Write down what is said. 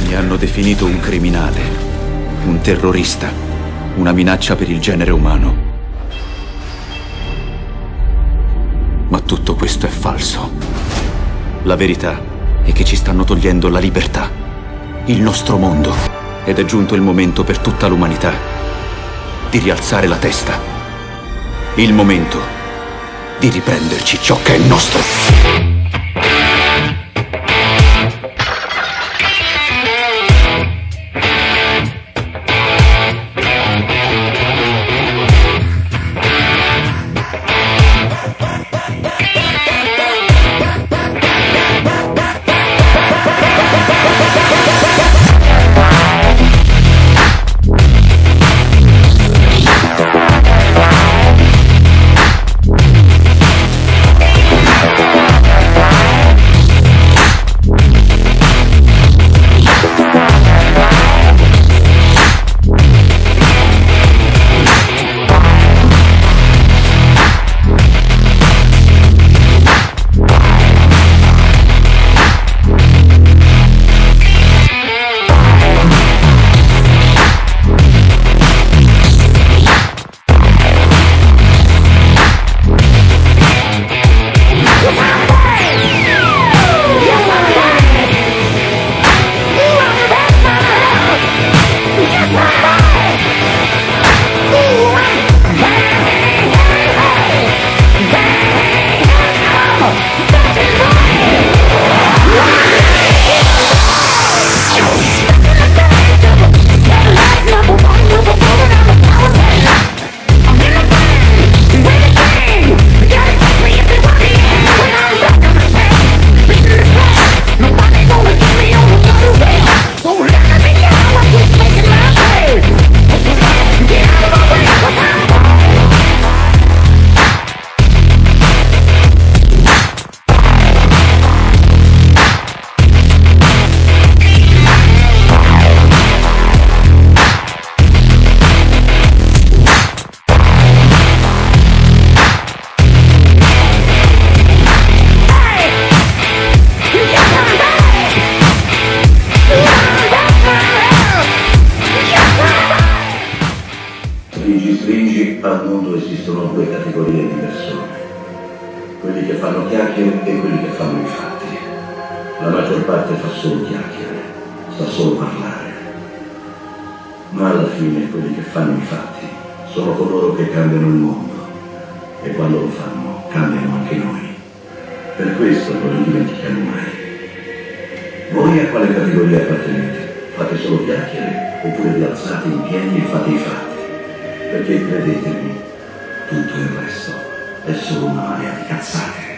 Mi hanno definito un criminale, un terrorista, una minaccia per il genere umano. Ma tutto questo è falso. La verità è che ci stanno togliendo la libertà, il nostro mondo, ed è giunto il momento per tutta l'umanità di rialzare la testa. Il momento di riprenderci ciò che è nostro. Stringi, al mondo esistono due categorie di persone: quelli che fanno chiacchiere e quelli che fanno i fatti. La maggior parte fa solo chiacchiere, sa solo parlare, ma alla fine quelli che fanno i fatti sono coloro che cambiano il mondo, e quando lo fanno cambiano anche noi. Per questo non li dimentichiamo mai. Voi a quale categoria appartenete? Fate solo chiacchiere oppure vi alzate in piedi e fate i fatti? Perché credetemi, tutto il resto è solo una marea di cazzate.